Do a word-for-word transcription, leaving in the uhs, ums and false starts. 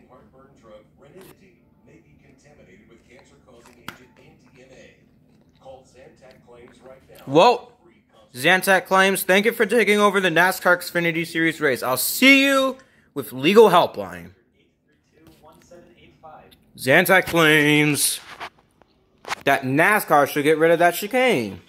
heartburn drug ranitidine may be contaminated with cancer-causing agent N D M A. Call Zantac Claims right now. Whoa! Zantac Claims, thank you for taking over the NASCAR Xfinity Series race. I'll see you with Legal Helpline. Zantac Claims that NASCAR should get rid of that chicane.